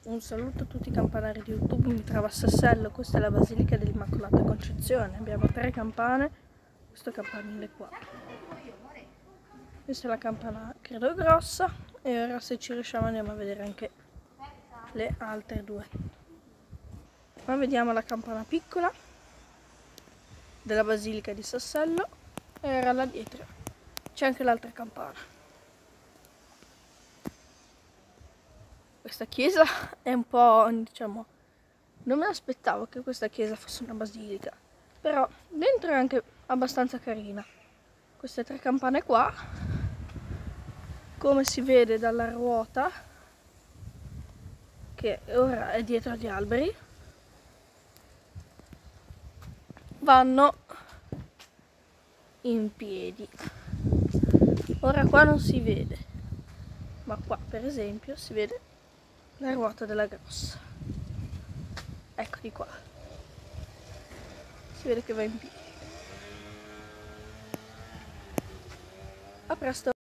Un saluto a tutti i campanari di YouTube, mi trovo a Sassello, questa è la Basilica dell'Immacolata Concezione, abbiamo 3 campane, questo campanile qua. Questa è la campana credo grossa e ora se ci riusciamo andiamo a vedere anche le altre 2. Ma vediamo la campana piccola della Basilica di Sassello e ora là dietro c'è anche l'altra campana. Questa chiesa è un po', diciamo, non me l'aspettavo che questa chiesa fosse una basilica, però dentro è anche abbastanza carina. Queste 3 campane qua, come si vede dalla ruota, che ora è dietro agli alberi, vanno in piedi. Ora qua non si vede, ma qua per esempio si vede la ruota della grossa. Ecco di qua. Si vede che va in piedi. A presto!